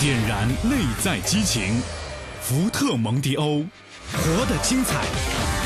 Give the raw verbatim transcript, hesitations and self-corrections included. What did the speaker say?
点燃内在激情，福特蒙迪欧，活得精彩。